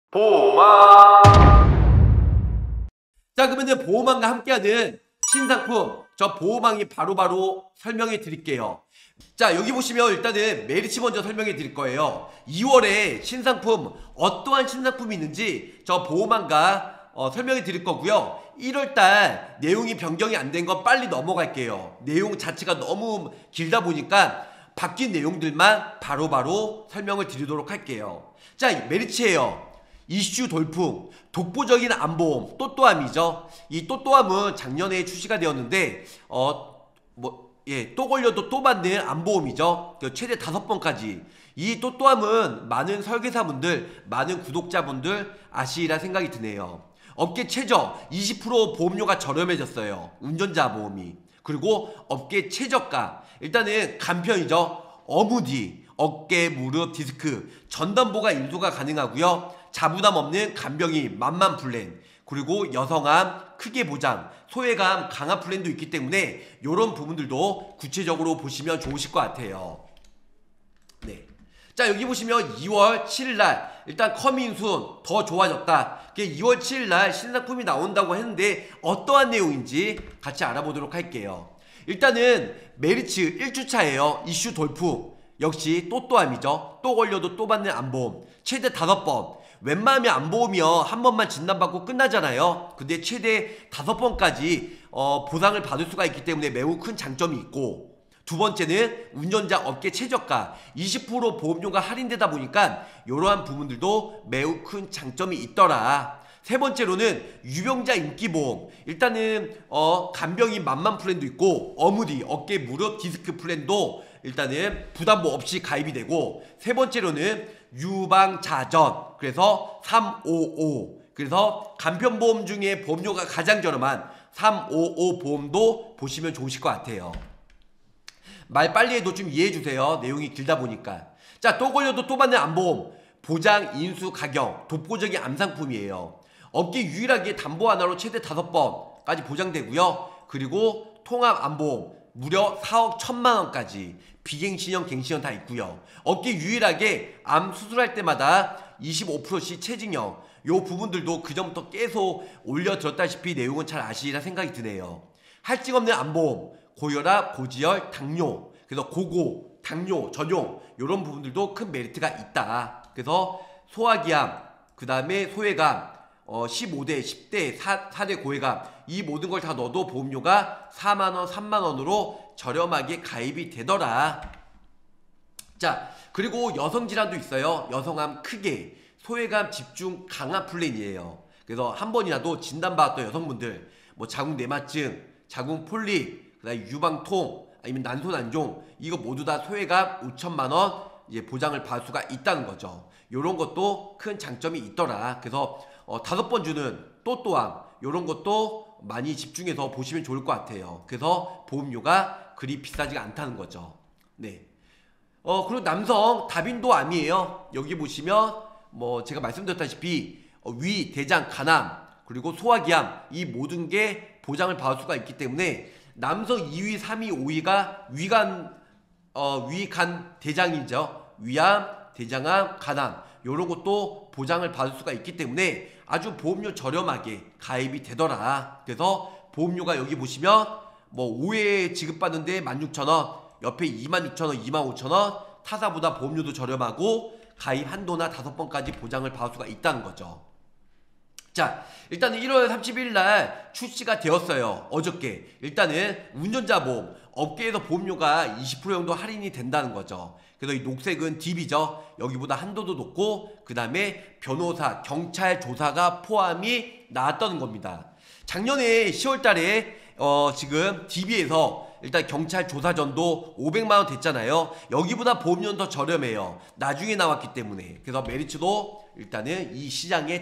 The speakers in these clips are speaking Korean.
보호망. 자, 그러면 보호망과 함께하는 신상품, 저 보호망이 바로바로 설명해 드릴게요. 자, 여기 보시면 일단은 메리츠 먼저 설명해 드릴 거예요. 2월에 신상품, 어떠한 신상품이 있는지 저 보호망과 설명해 드릴 거고요. 1월달 내용이 변경이 안 된 거 빨리 넘어갈게요. 내용 자체가 너무 길다 보니까 바뀐 내용들만 바로바로 설명을 드리도록 할게요. 자, 메리츠예요. 이슈 돌풍, 독보적인 안보험, 또또함이죠. 이 또또함은 작년에 출시가 되었는데 또 걸려도 또 받는 안보험이죠. 최대 5번까지. 이 또또함은 많은 설계사분들, 많은 구독자분들 아시리라 생각이 드네요. 업계 최저 20% 보험료가 저렴해졌어요. 운전자 보험이. 그리고 업계 최저가, 일단은 간편이죠. 어무디, 어깨, 무릎, 디스크, 전담보가 인수가 가능하고요. 자부담 없는 간병이 만만 플랜, 그리고 여성암 크게 보장, 소외감 강화 플랜도 있기 때문에 이런 부분들도 구체적으로 보시면 좋으실 것 같아요. 네. 자, 여기 보시면 2월 7일날 일단 커밍순 더 좋아졌다. 2월 7일날 신상품이 나온다고 했는데 어떠한 내용인지 같이 알아보도록 할게요. 일단은 메리츠 1주차예요. 이슈 돌풍, 역시 또또함이죠. 또 걸려도 또 받는 안보험, 최대 5번. 웬만하면 안보험이요, 한 번만 진단받고 끝나잖아요. 근데 최대 5번까지 보상을 받을 수가 있기 때문에 매우 큰 장점이 있고, 두 번째는 운전자 업계 최저가 20% 보험료가 할인되다 보니까 이러한 부분들도 매우 큰 장점이 있더라. 세 번째로는 유병자 인기보험, 일단은 간병인 만만 플랜도 있고, 어무디 어깨 무릎 디스크 플랜도 일단은 부담보 없이 가입이 되고, 세 번째로는 유방자전, 그래서 355, 그래서 간편보험 중에 보험료가 가장 저렴한 355 보험도 보시면 좋으실 것 같아요. 말 빨리 해도 좀 이해해주세요. 내용이 길다 보니까. 자, 또 걸려도 또 받는 안보험, 보장 인수 가격, 독보적인 암상품이에요. 업계 유일하게 담보 하나로 최대 5번까지 보장되고요. 그리고 통합 안보험 무려 4억 1천만원까지, 비갱신형 갱신형 다 있고요. 업계 유일하게 암 수술할 때마다 25%씩 체증형, 요 부분들도 그전부터 계속 올려들었다시피 내용은 잘 아시리라 생각이 드네요. 할증 없는 안보험, 고혈압, 고지혈, 당뇨, 그래서 고고, 당뇨 전용, 요런 부분들도 큰 메리트가 있다. 그래서 소화기암, 그 다음에 소외감, 15대, 10대, 4대 고해감, 이 모든 걸 다 넣어도 보험료가 4만원, 3만원으로 저렴하게 가입이 되더라. 자, 그리고 여성질환도 있어요. 여성암 크게, 소외감 집중 강화 플랜이에요. 그래서 한 번이라도 진단받았던 여성분들, 뭐 자궁내막증, 자궁 폴립, 그다음에 유방통, 아니면 난소난종, 이거 모두 다 소외감 5천만원 이제 보장을 받을 수가 있다는 거죠. 요런 것도 큰 장점이 있더라. 그래서 5번 주는 또또함, 요런 것도 많이 집중해서 보시면 좋을 것 같아요. 그래서 보험료가 그리 비싸지가 않다는 거죠. 네. 그리고 남성 다빈도 암이에요. 여기 보시면 뭐 제가 말씀드렸다시피 위, 대장, 간암, 그리고 소화기암, 이 모든 게 보장을 받을 수가 있기 때문에 남성 2위, 3위, 5위가 위, 간, 대장이죠. 위암, 대장암, 간암, 요런 것도 보장을 받을 수가 있기 때문에 아주 보험료 저렴하게 가입이 되더라. 그래서 보험료가 여기 보시면 뭐 5회 지급받는데 16,000원, 옆에 26,000원, 25,000원, 타사보다 보험료도 저렴하고 가입 한도나 5번까지 보장을 받을 수가 있다는 거죠. 자, 일단은 1월 31일 날 출시가 되었어요. 어저께. 일단은 운전자 보험, 업계에서 보험료가 20% 정도 할인이 된다는 거죠. 그래서 이 녹색은 딥이죠. 여기보다 한도도 높고, 그 다음에 변호사, 경찰 조사가 포함이 나왔다는 겁니다. 작년에 10월 달에 지금 DB에서 일단 경찰 조사전도 500만원 됐잖아요. 여기보다 보험료는 더 저렴해요. 나중에 나왔기 때문에. 그래서 메리츠도 일단은 이 시장에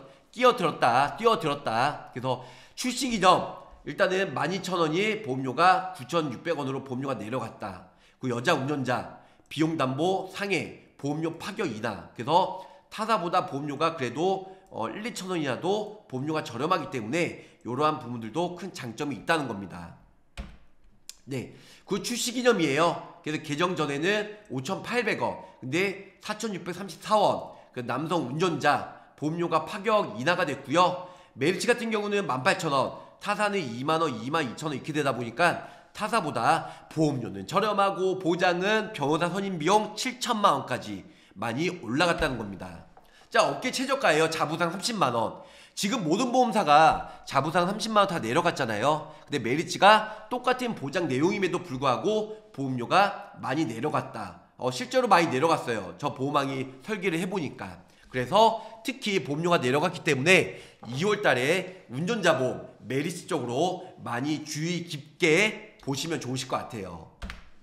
뛰어들었다. 그래서 출시 기점 일단은 12,000원이 보험료가 9,600원으로 보험료가 내려갔다. 그 여자 운전자 비용담보 상해 보험료 파격 인하. 그래서 타사보다 보험료가 그래도 1, 2,000원이라도 보험료가 저렴하기 때문에 이러한 부분들도 큰 장점이 있다는 겁니다. 네, 그 출시 기념이에요. 그래서 개정 전에는 5,800원, 근데 4,634원. 그 남성 운전자 보험료가 파격 인하가 됐고요. 메리츠 같은 경우는 18,000원, 타사는 2만원, 22,000원 이렇게 되다 보니까 타사보다 보험료는 저렴하고 보장은 변호사 선임비용 7천만원까지 많이 올라갔다는 겁니다. 자, 업계 최저가예요. 자부상 30만원. 지금 모든 보험사가 자부상 30만원 다 내려갔잖아요. 근데 메리츠가 똑같은 보장 내용임에도 불구하고 보험료가 많이 내려갔다. 실제로 많이 내려갔어요. 저 보험왕이 설계를 해보니까. 그래서 특히 보험료가 내려갔기 때문에 2월달에 운전자 보험 메리츠 쪽으로 많이 주의 깊게 보시면 좋으실 것 같아요.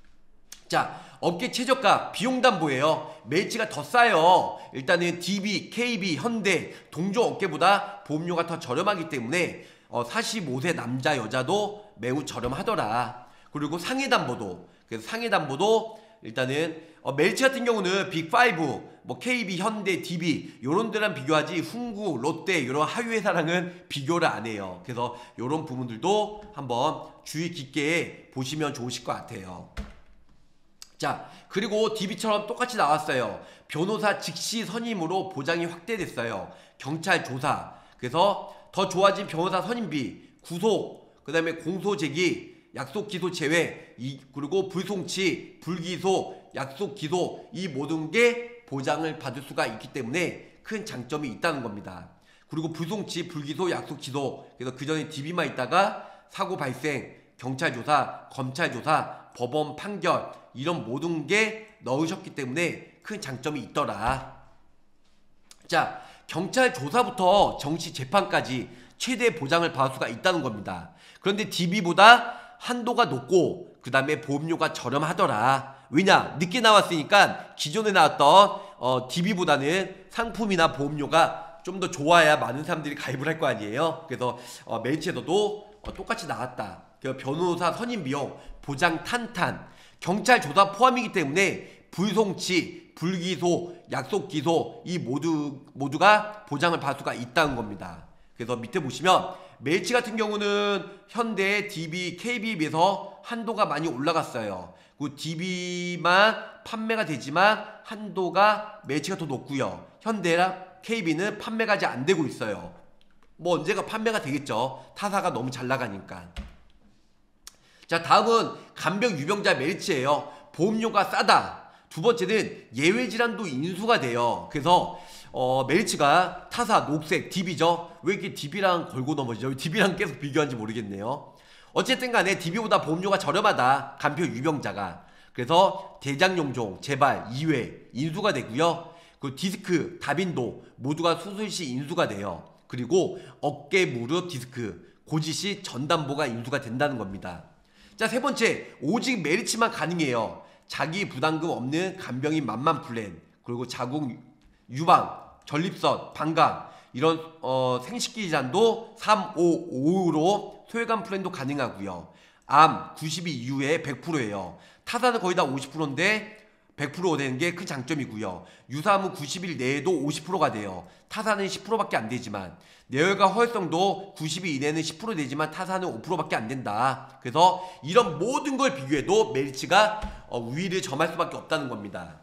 자, 업계 최저가 비용담보예요. 메리츠가 더 싸요. 일단은 DB, KB, 현대, 동종 업계보다 보험료가 더 저렴하기 때문에 45세 남자 여자도 매우 저렴하더라. 그리고 상해담보도, 그래서 상해담보도 일단은 메리츠 같은 경우는 빅5 뭐 KB, 현대, DB 요런 데랑 비교하지 훈구, 롯데 요런 하위 회사랑은 비교를 안 해요. 그래서 요런 부분들도 한번 주의 깊게 보시면 좋으실 것 같아요. 자, 그리고 DB처럼 똑같이 나왔어요. 변호사 즉시 선임으로 보장이 확대됐어요. 경찰 조사. 그래서 더 좋아진 변호사 선임비, 구속, 그 다음에 공소 제기, 약속 기소 제외, 그리고 불송치, 불기소, 약속 기소 이 모든 게 보장을 받을 수가 있기 때문에 큰 장점이 있다는 겁니다. 그리고 불송치, 불기소, 약속 기소. 그래서 그 전에 DB만 있다가 사고 발생, 경찰 조사, 검찰 조사, 법원 판결 이런 모든 게 넣으셨기 때문에 큰 장점이 있더라. 자, 경찰 조사부터 정치 재판까지 최대 보장을 받을 수가 있다는 겁니다. 그런데 DB보다 한도가 높고 그 다음에 보험료가 저렴하더라. 왜냐? 늦게 나왔으니까 기존에 나왔던 DB보다는 상품이나 보험료가 좀 더 좋아야 많은 사람들이 가입을 할 거 아니에요. 그래서 메리츠에서도 똑같이 나왔다. 변호사 선임 비용, 보장 탄탄, 경찰 조사 포함이기 때문에 불송치, 불기소, 약속 기소 이 모두가 보장을 받을 수가 있다는 겁니다. 그래서 밑에 보시면 메리츠 같은 경우는 현대, DB, KB에 비해서 한도가 많이 올라갔어요. 그 DB만 판매가 되지만 한도가 메리츠가 더 높고요. 현대랑 KB는 판매가 아직 안 되고 있어요. 뭐 언제가 판매가 되겠죠. 타사가 너무 잘 나가니까. 자, 다음은 간병 유병자 메리츠예요. 보험료가 싸다. 두 번째는 예외 질환도 인수가 돼요. 그래서 메리츠가 타사, 녹색, DB죠. 왜 이렇게 DB랑 걸고 넘어지죠? DB랑 계속 비교하는지 모르겠네요. 어쨌든 간에 DB보다 보험료가 저렴하다. 간병 유병자가. 그래서 대장용종, 재발, 2회 인수가 되고요. 그리고 디스크, 다빈도 모두가 수술 시 인수가 돼요. 그리고 어깨, 무릎, 디스크, 고지 시 전담보가 인수가 된다는 겁니다. 자, 세 번째, 오직 메리츠만 가능해요. 자기 부담금 없는 간병인 만만 플랜, 그리고 자궁 유방, 전립선, 방광 이런 생식기 질환도 3, 5, 5로 소외감 플랜도 가능하고요. 암 92 이후에 100%예요. 타사는 거의 다 50%인데 100% 되는 게 큰 장점이고요. 유사암은 90일 내에도 50%가 돼요. 타사는 10%밖에 안 되지만 뇌혈관 허혈성도 90일 이내는 10% 되지만 타사는 5%밖에 안 된다. 그래서 이런 모든 걸 비교해도 메리츠가 우위를 점할 수밖에 없다는 겁니다.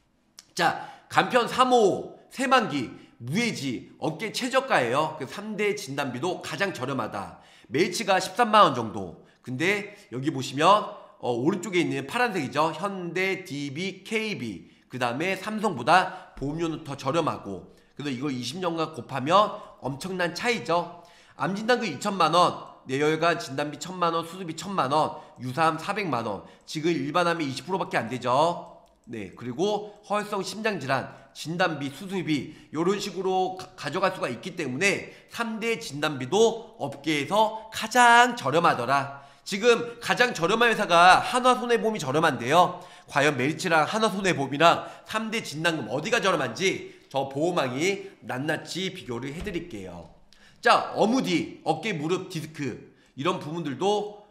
자, 간편 3호, 새만기, 무해지, 어깨 최저가예요. 그 3대 진단비도 가장 저렴하다. 메리츠가 13만원 정도. 근데 여기 보시면 오른쪽에 있는 파란색이죠. 현대, DB, KB 그 다음에 삼성보다 보험료는 더 저렴하고, 그래서 이걸 20년간 곱하면 엄청난 차이죠. 암진단금 2천만원, 뇌혈관 진단비 1,000만원, 수술비 1,000만원, 유사암 400만원. 지금 일반암이 20%밖에 안 되죠. 네, 그리고 허혈성 심장질환 진단비, 수술비 이런 식으로 가져갈 수가 있기 때문에 3대 진단비도 업계에서 가장 저렴하더라. 지금 가장 저렴한 회사가 한화손해보험이 저렴한데요. 과연 메리츠랑 한화손해보험이랑 3대 진단금 어디가 저렴한지 저 보험왕이 낱낱이 비교를 해드릴게요. 자, 어무디, 어깨, 무릎, 디스크 이런 부분들도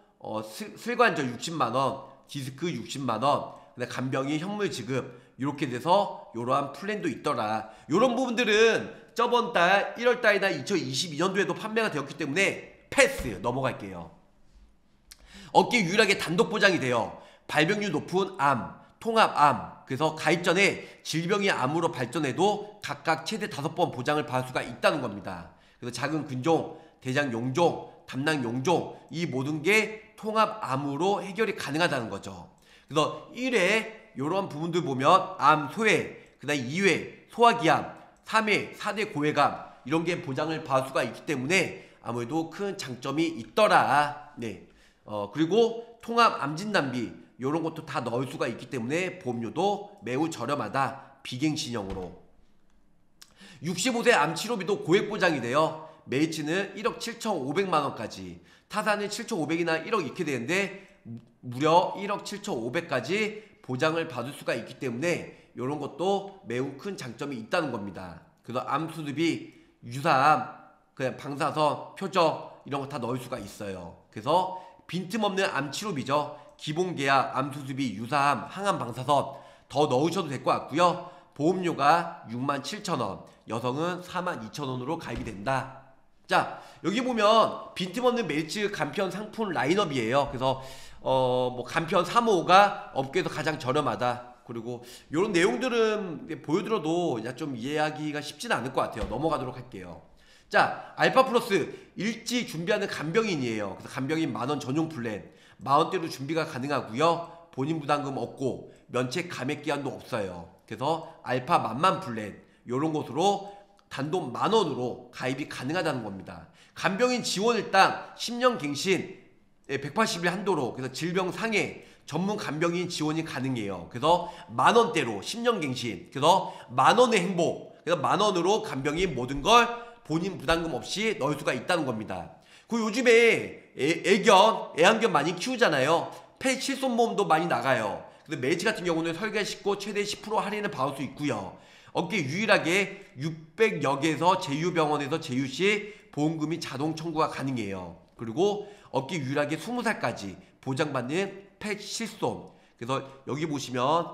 슬관절 60만원, 디스크 60만원, 간병인 현물 지급 이렇게 돼서 이러한 플랜도 있더라. 이런 부분들은 저번 달 1월달이나 2022년도에도 판매가 되었기 때문에 패스 넘어갈게요. 어깨 유일하게 단독 보장이 돼요. 발병률 높은 암, 통합암. 그래서 가입 전에 질병이 암으로 발전해도 각각 최대 5번 보장을 받을 수가 있다는 겁니다. 그래서 작은 근종, 대장 용종, 담낭 용종 이 모든 게 통합암으로 해결이 가능하다는 거죠. 그래서 1회 이런 부분들 보면 암, 소외, 그 다음 2회 소화기암, 3회 4대 고해감 이런 게 보장을 받을 수가 있기 때문에 아무래도 큰 장점이 있더라. 네. 그리고 통합암진단비 이런 것도 다 넣을 수가 있기 때문에 보험료도 매우 저렴하다. 비갱신형으로. 65세 암치료비도 고액 보장이 돼요. 메리츠는 1억 7,500만원까지, 타사는 7,500이나 1억 이렇게 되는데 무려 1억 7,500까지 보장을 받을 수가 있기 때문에 이런 것도 매우 큰 장점이 있다는 겁니다. 그래서 암수습이 유사암, 그냥 방사선, 표적 이런 거 다 넣을 수가 있어요. 그래서 빈틈없는 암치료비죠. 기본계약, 암수습이, 유사암, 항암, 방사선 더 넣으셔도 될 것 같고요. 보험료가 67,000원, 여성은 42,000원으로 가입이 된다. 자, 여기 보면 빈틈없는 메리츠 간편 상품 라인업이에요. 그래서 뭐 간편 3호가 업계에서 가장 저렴하다. 그리고 이런 내용들은 보여드려도 좀 이해하기가 쉽지는 않을 것 같아요. 넘어가도록 할게요. 자, 알파 플러스 일찍 준비하는 간병인이에요. 그래서 간병인 만원 전용 플랜, 만원대로 준비가 가능하고요. 본인 부담금 없고 면책 감액 기한도 없어요. 그래서 알파 만만 플랜 이런 곳으로 단돈 만원으로 가입이 가능하다는 겁니다. 간병인 지원일당 10년 갱신 180일 한도로, 그래서 질병 상해 전문 간병인 지원이 가능해요. 그래서 만원대로 10년 갱신, 그래서 만원의 행복, 그래서 만원으로 간병인 모든 걸 본인 부담금 없이 넣을 수가 있다는 겁니다. 그리고 요즘에 애완견 많이 키우잖아요. 펫 실손보험도 많이 나가요. 그래서 메리츠 같은 경우는 설계 싣고 최대 10% 할인을 받을 수 있고요. 업계 유일하게 600여 개에서 제휴병원에서 제휴시 보험금이 자동 청구가 가능해요. 그리고 업계 유일하게 20살까지 보장받는 펫 실손. 그래서 여기 보시면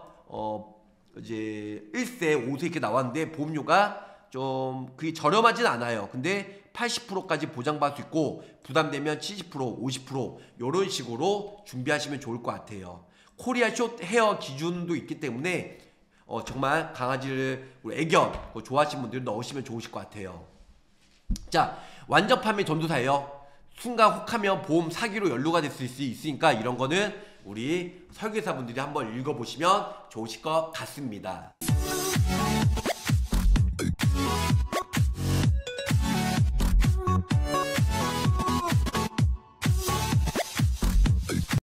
이제 1세, 5세 이렇게 나왔는데 보험료가 좀 그게 저렴하진 않아요. 근데 80%까지 보장받을 수 있고 부담되면 70%, 50% 이런 식으로 준비하시면 좋을 것 같아요. 코리아 숏 헤어 기준도 있기 때문에 정말 강아지를 우리 애견 좋아하시는 분들 넣으시면 좋으실 것 같아요. 자, 완전 판매 전도사예요. 순간 혹하면 보험 사기로 연루가 될 수 있으니까 이런 거는 우리 설계사분들이 한번 읽어보시면 좋으실 것 같습니다.